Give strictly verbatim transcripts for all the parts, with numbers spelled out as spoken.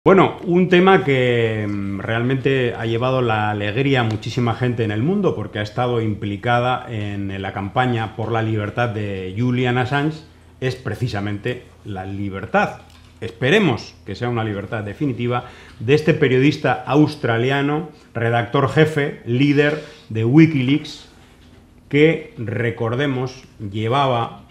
Bueno, un tema que mm, realmente ha llevado la alegría a muchísima gente en el mundo porque ha estado implicada en la campaña por la libertad de Julian Assange es precisamente la libertad. Esperemos que sea una libertad definitiva de este periodista australiano, redactor jefe, líder de Wikileaks, que, recordemos, llevaba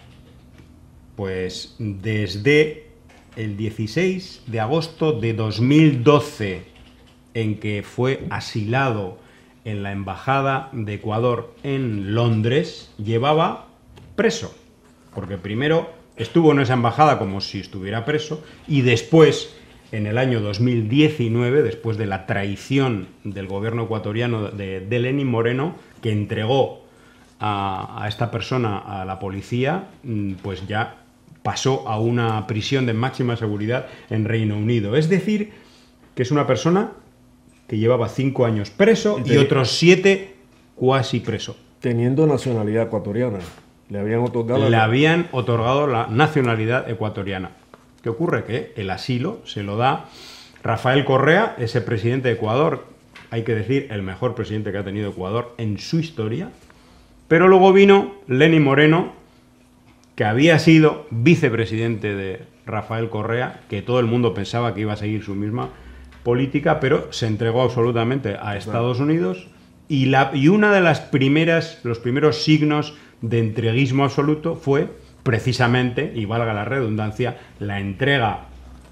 pues desde el dieciséis de agosto de dos mil doce, en que fue asilado en la Embajada de Ecuador en Londres, llevaba preso. Porque primero estuvo en esa embajada como si estuviera preso y después, en el año dos mil diecinueve, después de la traición del gobierno ecuatoriano de, de Lenín Moreno, que entregó a, a esta persona a la policía, pues ya pasó a una prisión de máxima seguridad en Reino Unido. Es decir, que es una persona que llevaba cinco años preso y, y otros siete cuasi preso. Teniendo nacionalidad ecuatoriana. Le habían otorgado, Le la... habían otorgado la nacionalidad ecuatoriana. ¿Qué ocurre? Que el asilo se lo da Rafael Correa, ese presidente de Ecuador, hay que decir, el mejor presidente que ha tenido Ecuador en su historia. Pero luego vino Lenín Moreno, que había sido vicepresidente de Rafael Correa, que todo el mundo pensaba que iba a seguir su misma política, pero se entregó absolutamente a Estados Unidos y, la, y una de las primeras, los primeros signos de entreguismo absoluto fue precisamente, y valga la redundancia, la entrega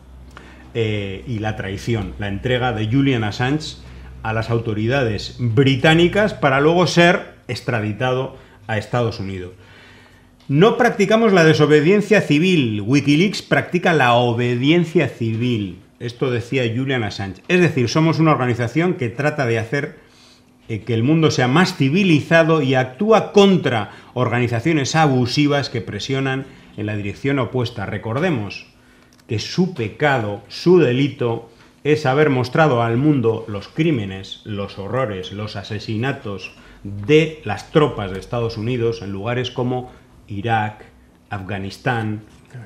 eh, y la traición, la entrega de Julian Assange a las autoridades británicas para luego ser extraditado a Estados Unidos. No practicamos la desobediencia civil. Wikileaks practica la obediencia civil. Esto decía Julian Assange. Es decir, somos una organización que trata de hacer eh, que el mundo sea más civilizado y actúa contra organizaciones abusivas que presionan en la dirección opuesta. Recordemos que su pecado, su delito, es haber mostrado al mundo los crímenes, los horrores, los asesinatos de las tropas de Estados Unidos en lugares como Irak, Afganistán,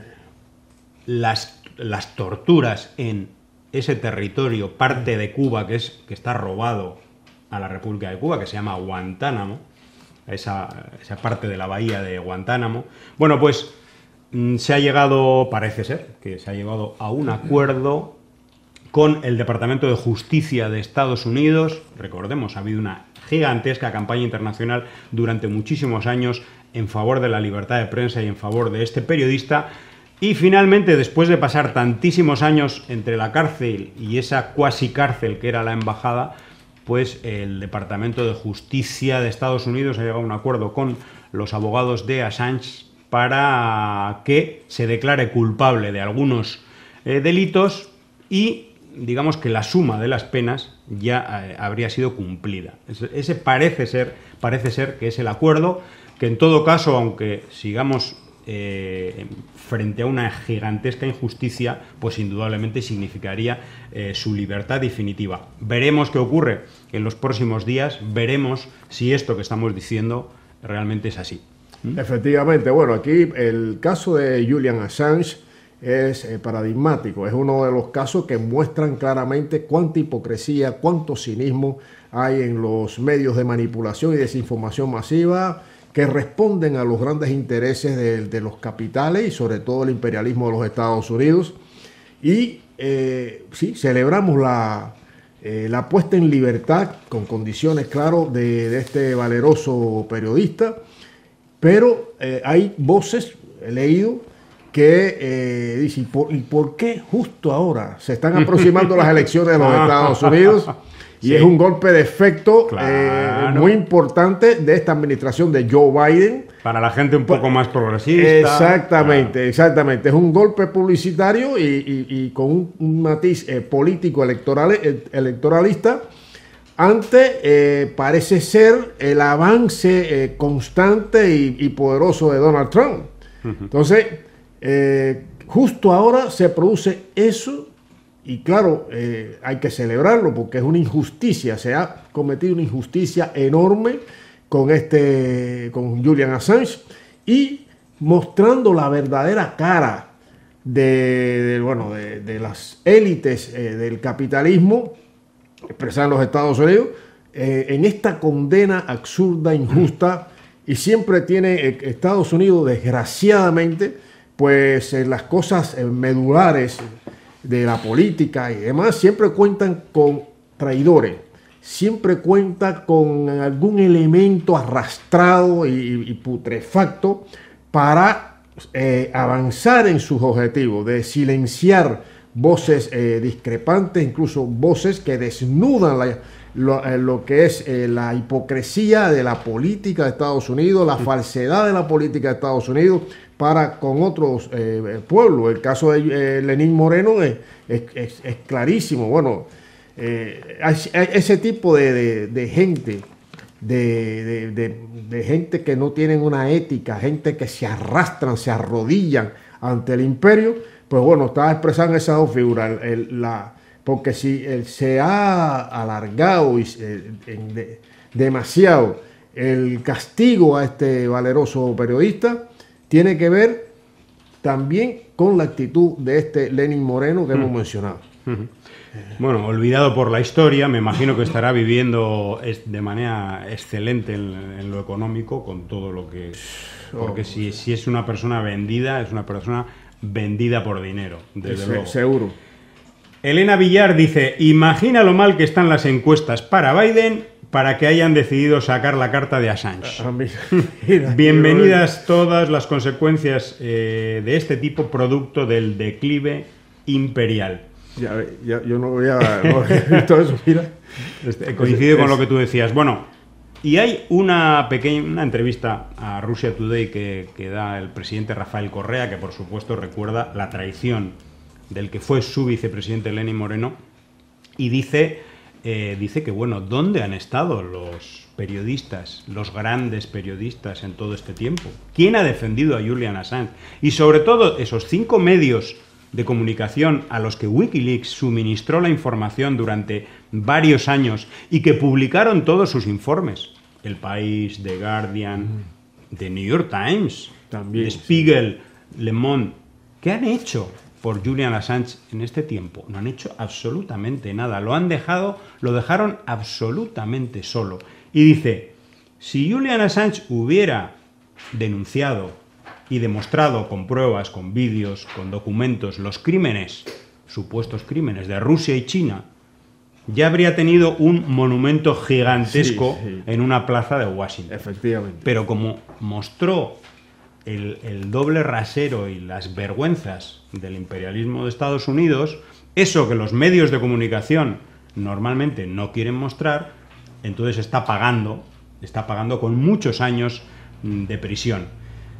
las, las torturas en ese territorio, parte de Cuba que, es, que está robado a la República de Cuba, que se llama Guantánamo, esa, esa parte de la bahía de Guantánamo. Bueno, pues se ha llegado, parece ser, que se ha llegado a un acuerdo con el Departamento de Justicia de Estados Unidos. Recordemos, ha habido una gigantesca campaña internacional durante muchísimos años en favor de la libertad de prensa y en favor de este periodista. Y finalmente, después de pasar tantísimos años entre la cárcel y esa cuasi cárcel que era la embajada, pues el Departamento de Justicia de Estados Unidos ha llegado a un acuerdo con los abogados de Assange para que se declare culpable de algunos eh, delitos y digamos que la suma de las penas ya eh, habría sido cumplida. Ese, ese parece ser, parece ser que es el acuerdo que en todo caso, aunque sigamos eh, frente a una gigantesca injusticia, pues indudablemente significaría eh, su libertad definitiva. Veremos qué ocurre en los próximos días, veremos si esto que estamos diciendo realmente es así. ¿Mm? Efectivamente, bueno, aquí el caso de Julian Assange es eh, paradigmático, es uno de los casos que muestran claramente cuánta hipocresía, cuánto cinismo hay en los medios de manipulación y desinformación masiva que responden a los grandes intereses de, de los capitales y sobre todo el imperialismo de los Estados Unidos. Y eh, sí, celebramos la, eh, la puesta en libertad con condiciones, claro, de, de este valeroso periodista, pero eh, hay voces, he leído, que eh, dicen, ¿y por qué justo ahora se están aproximando las elecciones de los Estados Unidos? Y sí, es un golpe de efecto claro. eh, muy importante de esta administración de Joe Biden. Para la gente un poco más progresista. Exactamente, claro. exactamente. Es un golpe publicitario y, y, y con un, un matiz eh, político electoral, electoralista ante, eh, parece ser, el avance eh, constante y, y poderoso de Donald Trump. Uh-huh. Entonces, eh, justo ahora se produce eso. Y claro, eh, hay que celebrarlo porque es una injusticia, se ha cometido una injusticia enorme con, este, con Julian Assange y mostrando la verdadera cara de, de, bueno, de, de las élites eh, del capitalismo expresada en los Estados Unidos, eh, en esta condena absurda, injusta, y siempre tiene eh, Estados Unidos, desgraciadamente, pues eh, las cosas eh, medulares de la política y demás, siempre cuentan con traidores, siempre cuenta con algún elemento arrastrado y, y putrefacto para eh, avanzar en sus objetivos, de silenciar voces eh, discrepantes, incluso voces que desnudan la, lo, eh, lo que es eh, la hipocresía de la política de Estados Unidos, la falsedad de la política de Estados Unidos para con otros eh, pueblos. El caso de eh, Lenín Moreno es, es, es, es clarísimo. Bueno, eh, ese tipo de, de, de gente, de, de, de, de gente que no tienen una ética, gente que se arrastran, se arrodillan ante el imperio, pues bueno, está expresando esas dos figuras. El, el, la, porque si el, se ha alargado y, eh, en de, demasiado el castigo a este valeroso periodista, tiene que ver también con la actitud de este Lenín Moreno que mm. hemos mencionado. Mm-hmm. Bueno, olvidado por la historia, me imagino que estará viviendo de manera excelente en, en lo económico con todo lo que... Porque si, si es una persona vendida, es una persona vendida por dinero, desde luego. Seguro. Elena Villar dice, imagina lo mal que están las encuestas para Biden para que hayan decidido sacar la carta de Assange. Ah, mira, mira, Bienvenidas todas las consecuencias eh, de este tipo, producto del declive imperial. Ya, ya, yo no había, no había visto eso, mira. Este, coincide es, con es... lo que tú decías. Bueno, y hay una pequeña una entrevista a Russia Today que, que da el presidente Rafael Correa, que por supuesto recuerda la traición del que fue su vicepresidente Lenín Moreno, y dice, eh, dice que, bueno, ¿dónde han estado los periodistas, los grandes periodistas en todo este tiempo? ¿Quién ha defendido a Julian Assange? Y sobre todo, esos cinco medios de comunicación a los que Wikileaks suministró la información durante varios años y que publicaron todos sus informes. El País, The Guardian, mm. The New York Times, también, The Spiegel, sí. Le Monde. ¿Qué han hecho por Julian Assange en este tiempo? No han hecho absolutamente nada. Lo han dejado, lo dejaron absolutamente solo. Y dice, si Julian Assange hubiera denunciado y demostrado con pruebas, con vídeos, con documentos, los crímenes, supuestos crímenes de Rusia y China, ya habría tenido un monumento gigantesco sí, sí. en una plaza de Washington. Efectivamente. Pero como mostró el, el doble rasero y las vergüenzas del imperialismo de Estados Unidos, eso que los medios de comunicación normalmente no quieren mostrar, entonces está pagando, está pagando con muchos años de prisión.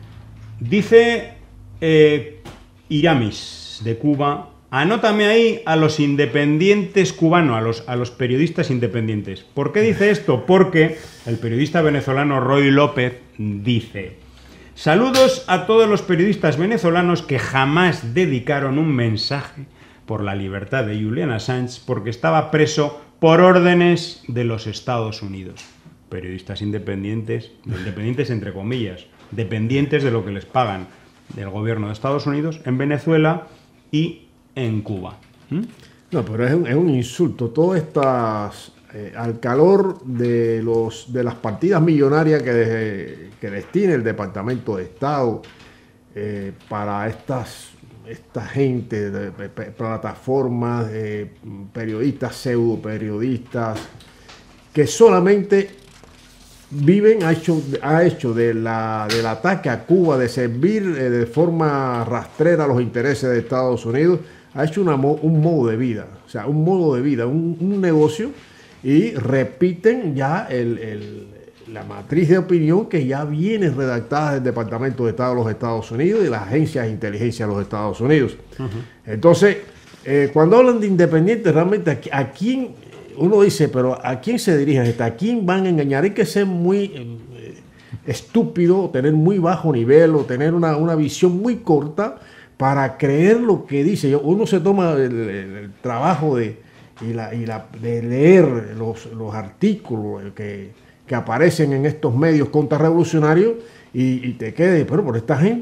Dice eh, Iramis, de Cuba, anótame ahí a los independientes cubanos, a los, a los periodistas independientes. ¿Por qué dice esto? Porque el periodista venezolano Roy López dice, saludos a todos los periodistas venezolanos que jamás dedicaron un mensaje por la libertad de Julian Assange porque estaba preso por órdenes de los Estados Unidos. Periodistas independientes, independientes entre comillas, dependientes de lo que les pagan del gobierno de Estados Unidos en Venezuela y en Cuba. ¿Mm? No, pero es un, es un insulto. Todas estas, eh, al calor de, los, de las partidas millonarias que, de, que destina el Departamento de Estado eh, para estas, esta gente, de, de, de plataformas, de periodistas, pseudo periodistas, que solamente viven, ha hecho, ha hecho de la, del ataque a Cuba, de servir eh, de forma rastrera a los intereses de Estados Unidos, ha hecho una, un modo de vida, o sea, un modo de vida, un, un negocio, y repiten ya el, el, la matriz de opinión que ya viene redactada del Departamento de Estado de los Estados Unidos y las agencias de inteligencia de los Estados Unidos. Uh-huh. Entonces, eh, cuando hablan de independientes, realmente a, a quién... Uno dice, pero ¿a quién se dirigen? ¿A quién van a engañar? Hay que ser muy eh, estúpido, tener muy bajo nivel o tener una, una visión muy corta para creer lo que dice. Uno se toma el, el, el trabajo de, y la, y la, de leer los, los artículos que, que aparecen en estos medios contrarrevolucionarios y, y te quedes, pero por esta gente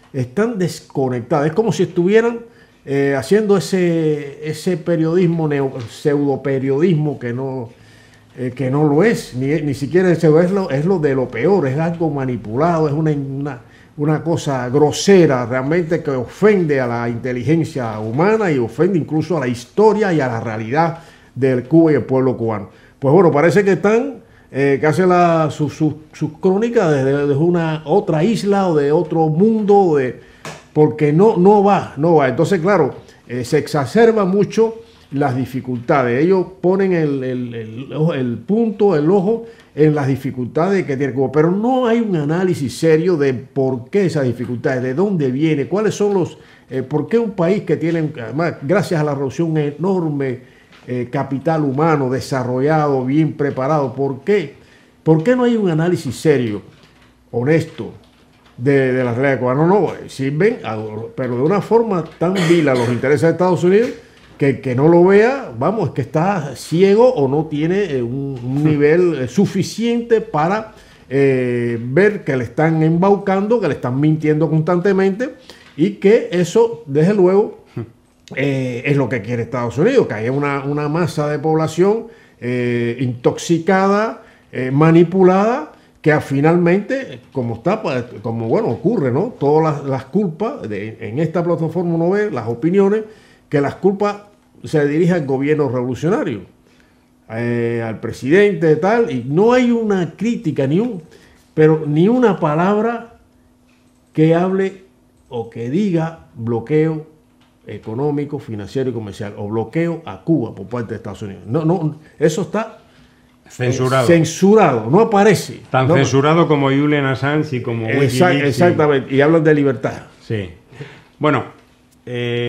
están desconectadas. Es como si estuvieran eh, haciendo ese, ese periodismo, neo, pseudoperiodismo que no, eh, que no lo es, ni, ni siquiera es lo, es lo de lo peor, es algo manipulado, es una, una, una cosa grosera realmente que ofende a la inteligencia humana y ofende incluso a la historia y a la realidad del Cuba y el pueblo cubano. Pues bueno, parece que están, eh, que hacen sus su, su crónicas desde, desde una otra isla o de otro mundo, de, porque no, no va, no va. Entonces, claro, eh, se exacerba mucho las dificultades. Ellos ponen el, el, el, el punto, el ojo en las dificultades que tiene Cuba, pero no hay un análisis serio de por qué esas dificultades, de dónde viene, cuáles son los, eh, por qué un país que tiene, además, gracias a la revolución, un enorme eh, capital humano desarrollado, bien preparado, ¿por qué? ¿Por qué no hay un análisis serio, honesto, de, de las realidades cubanas? No, no, sirven, a, pero de una forma tan vil a los intereses de Estados Unidos, que que no lo vea, vamos, es que está ciego o no tiene un, un nivel suficiente para eh, ver que le están embaucando, que le están mintiendo constantemente y que eso, desde luego, eh, es lo que quiere Estados Unidos, que haya una, una masa de población eh, intoxicada, eh, manipulada, que finalmente, como está, como bueno, ocurre, ¿no? Todas las, las culpas, de, en esta plataforma uno ve las opiniones, que las culpas se dirigen al gobierno revolucionario, eh, al presidente tal, y no hay una crítica, ni un, pero ni una palabra que hable o que diga bloqueo económico, financiero y comercial, o bloqueo a Cuba por parte de Estados Unidos. No, no, eso está censurado. Eh, censurado, no aparece. Tan no, censurado como Julian Assange y como Exact, Wikileaks. Exactamente, y, y hablan de libertad. Sí. Bueno, eh,